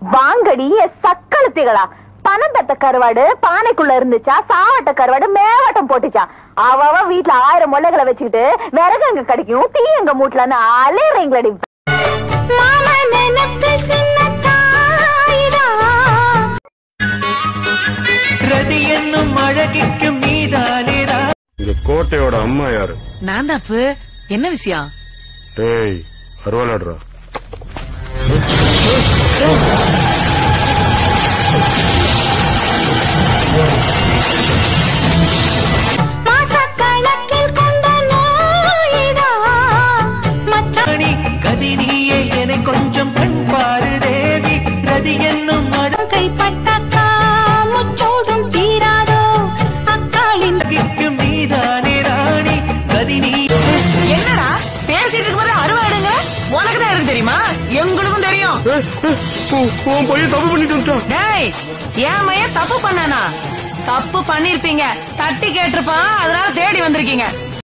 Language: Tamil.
வாங்கடி சக்களத்திகளா. பணம் பெத்த கருவாடு பானைக்குள்ள இருந்துச்சா, சாவட்ட கருவாடு மேவாட்டம் போட்டுச்சா. அவ வீட்டுல 1000 முள்ளைகளை வச்சுக்கிட்டு விறகு எங்க கிடைக்கும், தீ எங்க மூட்டலன்னு அலையறீங்களடி. இந்த கோட்டையோட அம்மா யாரு? நான் தான். என்ன விஷயம்? டேய் அருவாளாடுறா. கொஞ்சம் பண்பாரு தேவி ரதி என்னும் கைப்பட்டக்கா முச்சோடும் தீராதோ அக்காளின் மீதானே ராணி கதி நீ. என்னடா பேசிட்டு இருக்கும்போது அருவாடுங்க? உனக்குதான் இருக்கு தெரியுமா? எங்களுக்கும் தெரியும். உன் பையன் தப்பு பண்ணிட்டு வந்துட்டான். டேய் என் மையன் தப்பு பண்ணானா? தப்பு பண்ணிருப்பீங்க, தட்டி கேட்டிருப்பான், அதனால தேடி வந்திருக்கீங்க.